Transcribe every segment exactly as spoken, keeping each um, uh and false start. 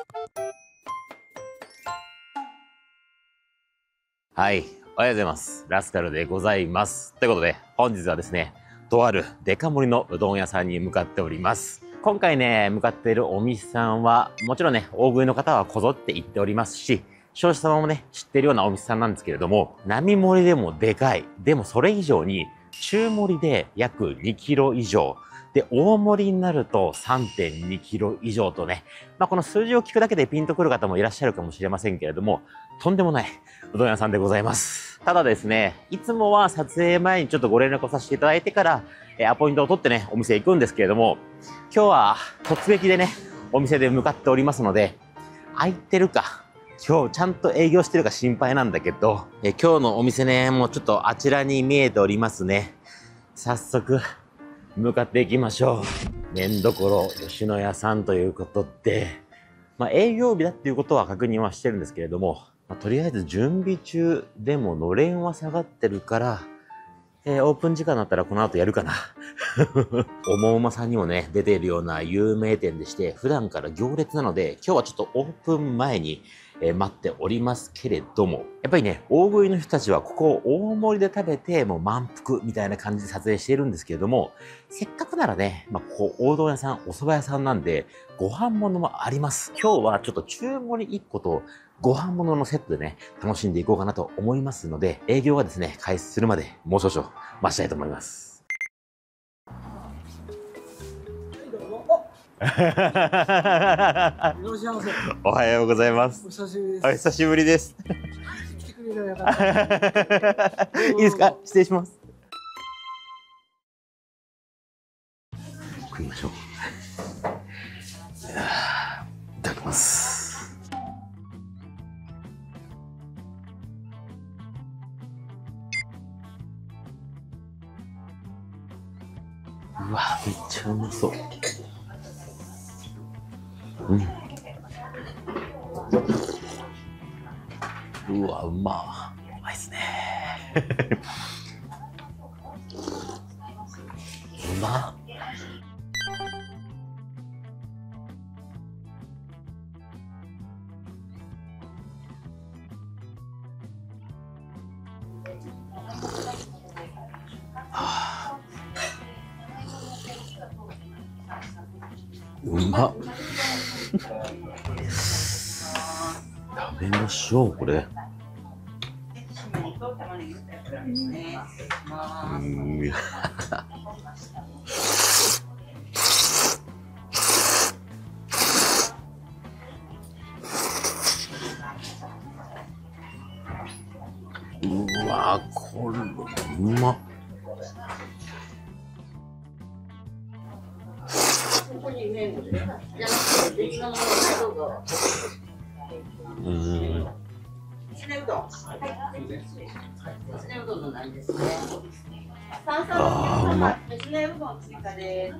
はい、おはようございます。ラスカルでございます。ということで、本日はですね、とあるデカ盛りのうどん屋さんに向かっております。今回ね、向かっているお店さんは、もちろんね、大食いの方はこぞって行っておりますし、消費者様もね、知ってるようなお店さんなんですけれども、並盛りでもでかい。でもそれ以上に、中盛りで約にキロ以上。で、大盛りになると さんてんにキロ以上とね、まあ、この数字を聞くだけでピンとくる方もいらっしゃるかもしれませんけれども、とんでもないうどん屋さんでございます。ただですね、いつもは撮影前にちょっとご連絡をさせていただいてから、えアポイントを取ってね、お店へ行くんですけれども、今日は突撃でね、お店で向かっておりますので、空いてるか、今日ちゃんと営業してるか心配なんだけど、え今日のお店ね、もうちょっとあちらに見えておりますね。早速、向かっていきましょう。麺どころ吉野家さんということで、まあ、営業日だっていうことは確認はしてるんですけれども、まあ、とりあえず準備中でものれんは下がってるから、えー、オープン時間だったらこの後やるかな。おもうまさんにもね、出ているような有名店でして、普段から行列なので、今日はちょっとオープン前に、えー、待っておりますけれども、やっぱりね、大食いの人たちはここを大盛りで食べて、もう満腹みたいな感じで撮影しているんですけれども、せっかくならね、まあ、ここ、おうどん屋さん、お蕎麦屋さんなんで、ご飯物もあります。今日はちょっと中盛りいっこと、ご飯物のセットでね、楽しんでいこうかなと思いますので、営業がですね、開始するまで、もう少々待ちたいと思います。おはようございます。 お久しぶりです。 お久しぶりです。 来てくれればよかった。 いいですか？失礼します。食いましょう。いやいただきます。うわ、めっちゃうまそう。うん。うわ、うま。うまいっすね。うま。うまっ。食べましょう、これ。うん。うわ、これ、うまっ。うん。 きつねうどん。はい。きつねうどんのなんですね。 ああ、うまっ。 きつねうどん追加です。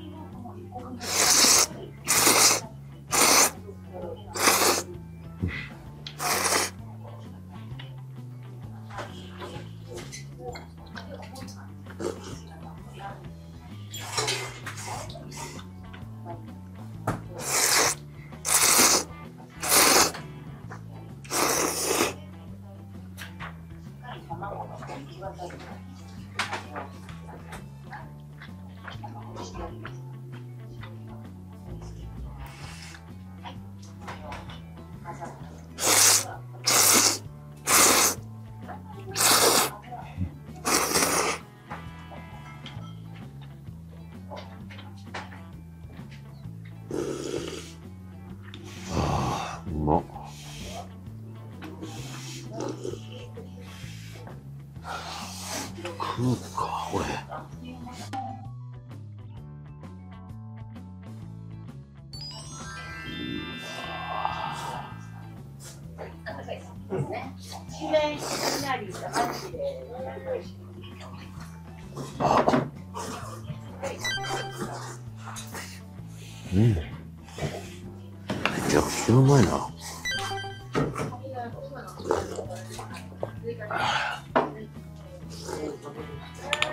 ああ、うまっ。食うか、これ。うん。めちゃくちゃうまいな。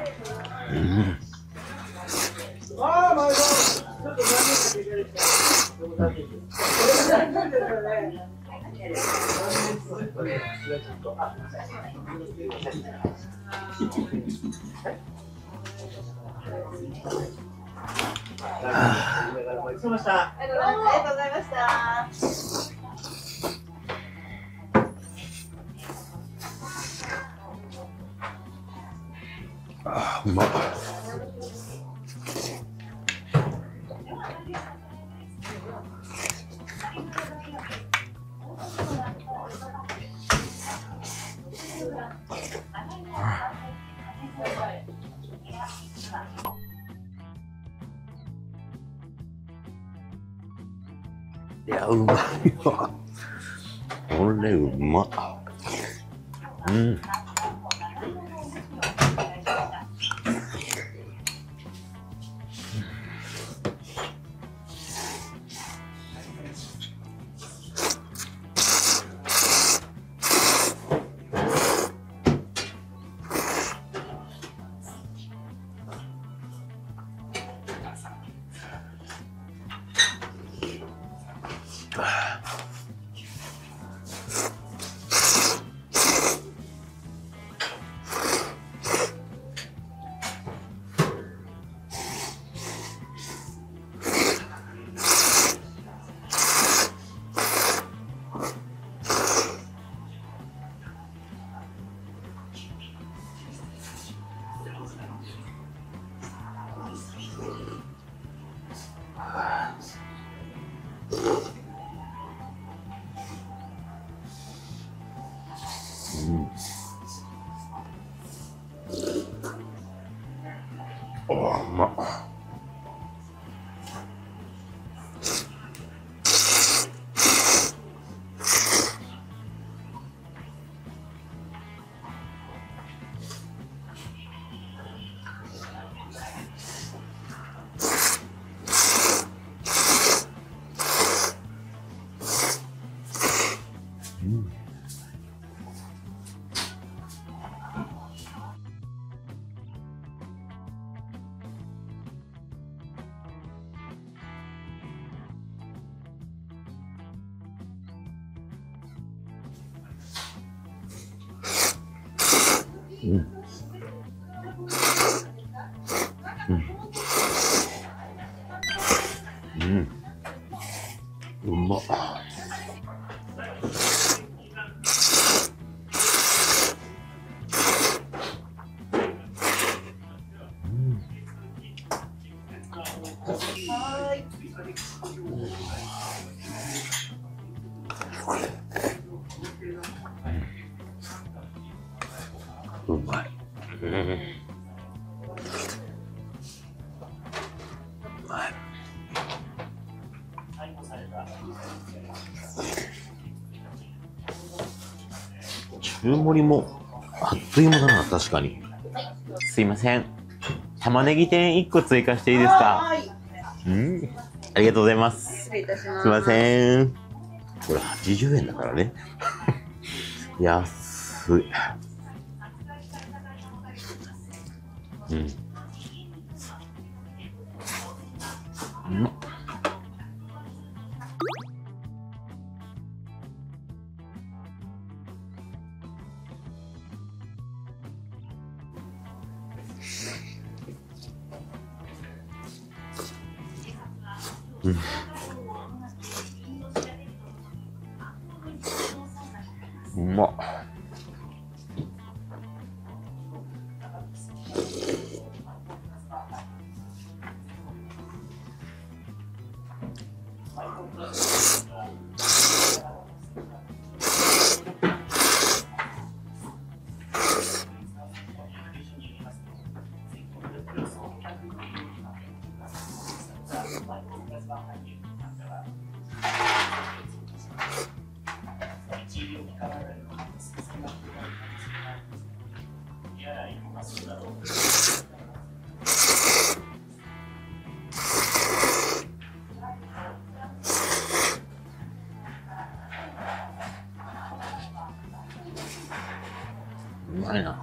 うん。 ああ、前田。ちょっと残念だけど。 ごちそうさまでした。ありがとうございました。 あー、うまっ。いや、うまいわ。これうまっ。うん。あー、うまっ。うん。うん。うん。うん。うまっ。うまい。うん。うまい。中盛りもあっという間だな、確かに。すいません。玉ねぎ天いっこ追加していいですか？うん。ありがとうございます。 失礼いたします。 すいません。これはちじゅうえんだからね。安い。うん。うまっ。うん。うまっ。うまいな。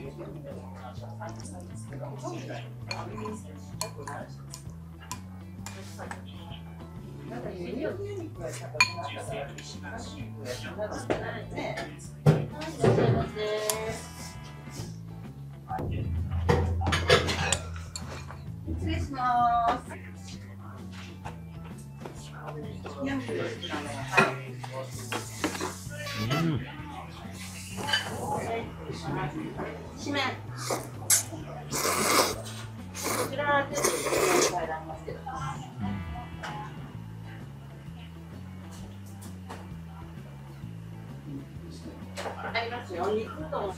失礼します。 うん。 締め。こちらはちょっと入られますけど。ありますよ。肉と。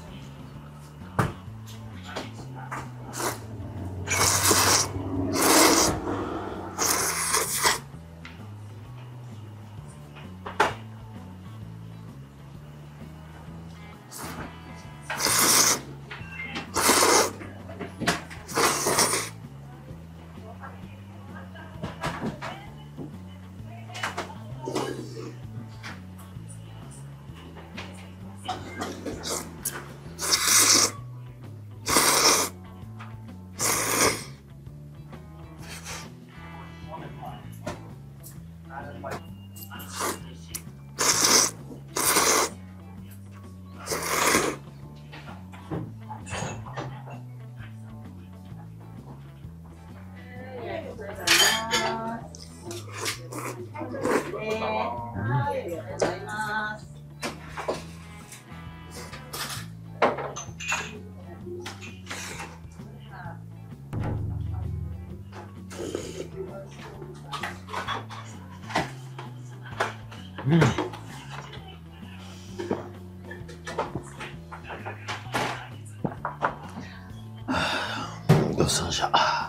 うん。ごちそうさまでした。